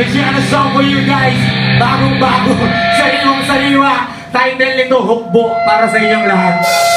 she got a song for you guys. Bagong-bago, sariwang-sariwa. Title nito, Hukbo, para sa inyong lahat.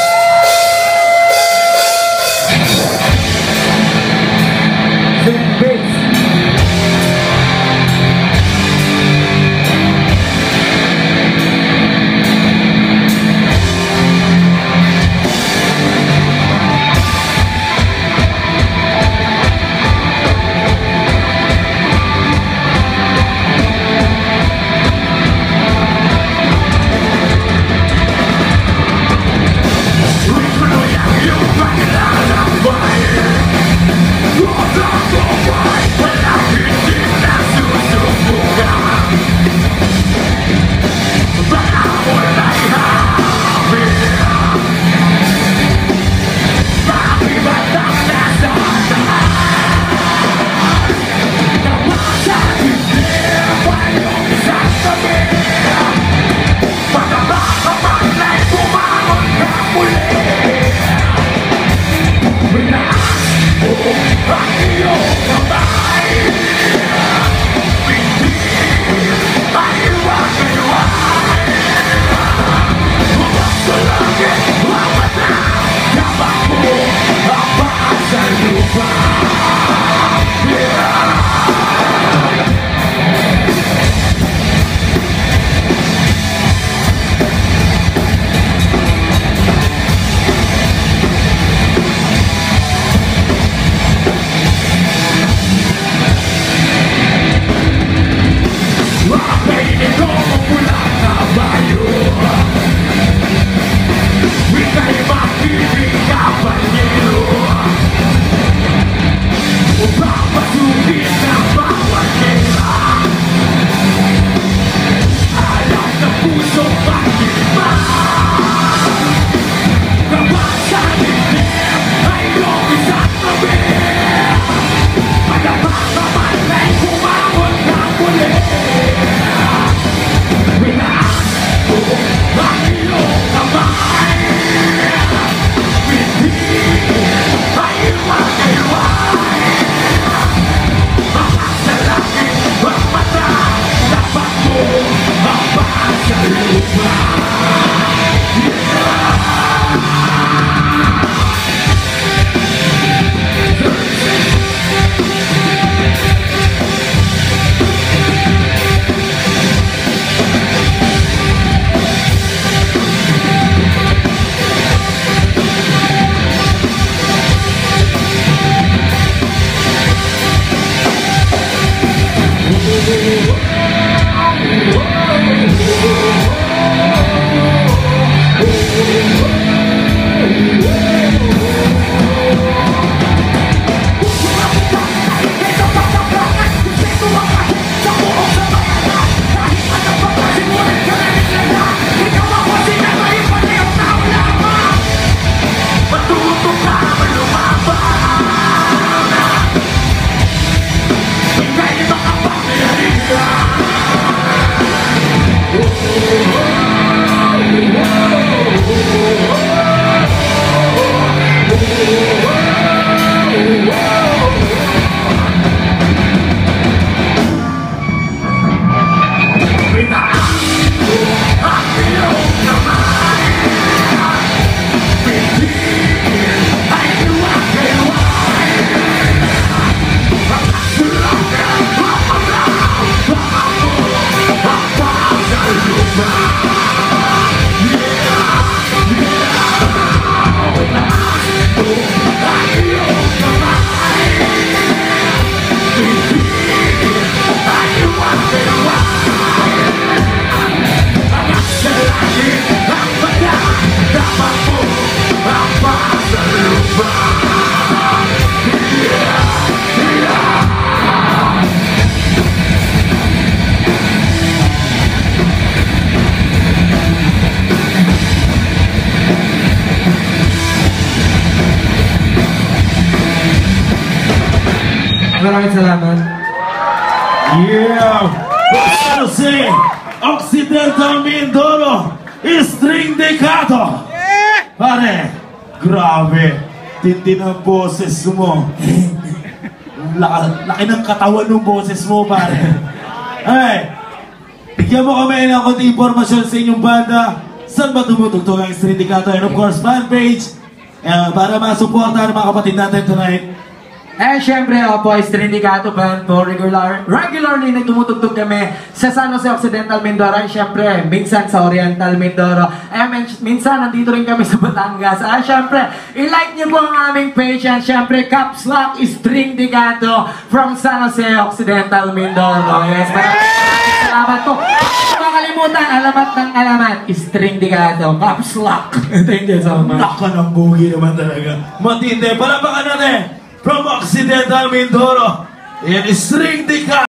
Maraming salamat. Yeah! San Jose, Occidental Mindoro, String Decato! Pare, grabe, tindi ng boses mo. Laki ng katawan ng boses mo, pare. Ay, bigyan mo kami ng konti informasyon sa inyong banda. Saan ba tumutugtog ang String Decato? And of course, fan page. Para masuportahan ang mga kapatid natin tonight. Syempre, po, String Decato Band po, regularly na tumutugtog kami sa San Jose Occidental, Mindoro. Syempre, minsan sa Oriental, Mindoro. Minsan, nandito rin kami sa Batangas. Syempre, i-like niyo po ang aming page. And syempre, Caps Lock String Decato from San Jose Occidental, Mindoro. Yes, maraming salamat po. Makalimutan, alamat, String Decato, Caps Lock. Thank you so much. Naka ng bugi naman talaga. Matindi. Palapakan natin from Occidental Mindoro. Yan is String Decato.